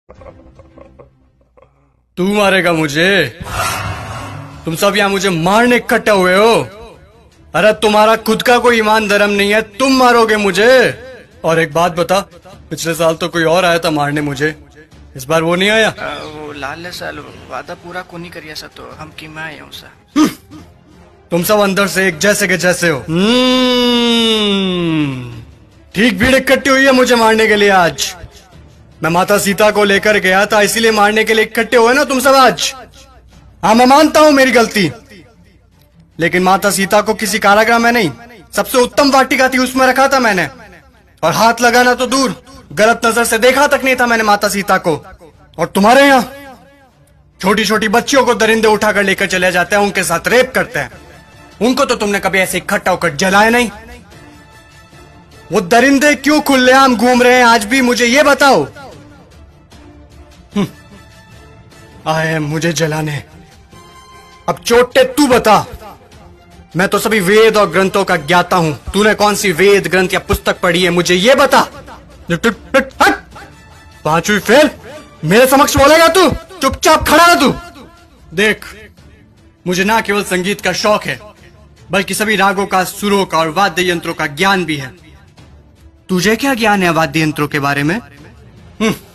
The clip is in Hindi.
तू मारेगा मुझे? तुम सब यहाँ मुझे मारने इकट्ठे हुए हो? अरे तुम्हारा खुद का कोई ईमान धर्म नहीं है, तुम मारोगे मुझे? और एक बात बता, पिछले साल तो कोई और आया था मारने मुझे, इस बार वो नहीं आया? वो लाल साल वादा पूरा को नहीं करिया सा, तो हम की मैं आया हूँ सा। तुम सब अंदर से एक जैसे के जैसे हो। ठीक भीड़ इकट्ठी हुई है मुझे मारने के लिए आज। मैं माता सीता को लेकर गया था, इसीलिए मारने के लिए इकट्ठे हुए ना तुम सब आज। हाँ, मैं मानता हूं मेरी गलती, लेकिन माता सीता को किसी कारागृह में नहीं, सबसे उत्तम वाटिका थी उसमें रखा था मैंने। और हाथ लगाना तो दूर, गलत नजर से देखा तक नहीं था मैंने माता सीता को। और तुम्हारे यहाँ छोटी छोटी बच्चियों को दरिंदे उठाकर लेकर चले जाते हैं, उनके साथ रेप करते हैं। उनको तो तुमने कभी ऐसे इकट्ठा होकर जलाया नहीं। वो दरिंदे क्यों खुलेआम घूम रहे हैं आज भी, मुझे ये बताओ। आए हैं मुझे जलाने। अब चोटे तू बता। मैं तो सभी वेद और ग्रंथों का ज्ञाता हूं, तूने कौन सी वेद ग्रंथ या पुस्तक पढ़ी है, मुझे ये बता। पांचवी फेल मेरे समक्ष बोलेगा तू? चुपचाप खड़ा रह तू। देख, मुझे ना केवल संगीत का शौक है, बल्कि सभी रागों का, सुरों का और वाद्य यंत्रों का ज्ञान भी है। तुझे क्या ज्ञान है वाद्य यंत्रों के बारे में?